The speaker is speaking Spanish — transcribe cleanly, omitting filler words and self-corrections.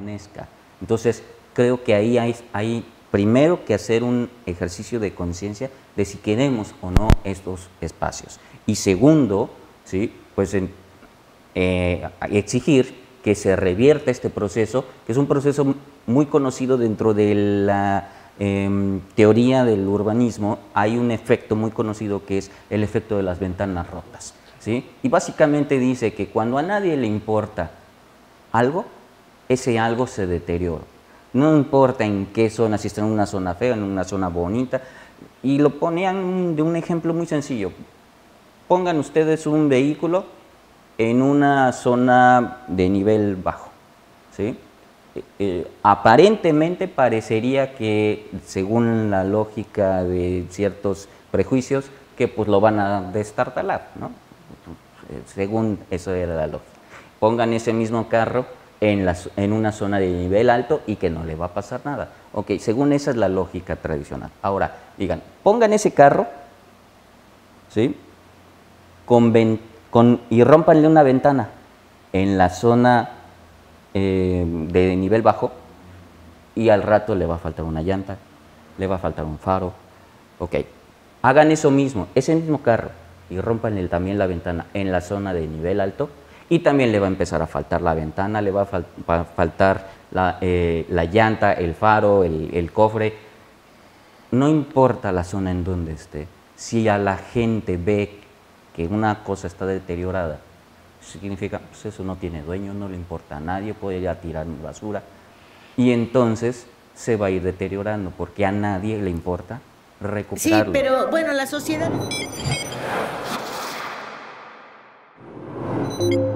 permanezca. Entonces, creo que ahí hay primero que hacer un ejercicio de conciencia de si queremos o no estos espacios. Y segundo, ¿sí? Pues exigir que se revierta este proceso, que es un proceso muy conocido dentro de la teoría del urbanismo. Hay un efecto muy conocido que es el efecto de las ventanas rotas, ¿sí? Y básicamente dice que cuando a nadie le importa algo, ese algo se deteriora. No importa en qué zona, si está en una zona fea, en una zona bonita. Y lo ponían de un ejemplo muy sencillo. Pongan ustedes un vehículo en una zona de nivel bajo, ¿sí? Aparentemente parecería que, según la lógica de ciertos prejuicios, que pues lo van a destartalar, ¿no? Según eso era la lógica. Pongan ese mismo carro en una zona de nivel alto y que no le va a pasar nada. Ok, según esa es la lógica tradicional. Ahora, digan, pongan ese carro, ¿sí? Y rómpanle una ventana en la zona de nivel bajo y al rato le va a faltar una llanta, le va a faltar un faro. Ok, hagan eso mismo, ese mismo carro, y rómpanle también la ventana en la zona de nivel alto y también le va a empezar a faltar la ventana, le va a faltar la llanta, el faro, el cofre. No importa la zona en donde esté, si a la gente ve que una cosa está deteriorada, significa, pues eso no tiene dueño, no le importa a nadie, puede ir a tirar mi basura. Y entonces se va a ir deteriorando porque a nadie le importa Sí, recuperarlo. pero bueno, la sociedad...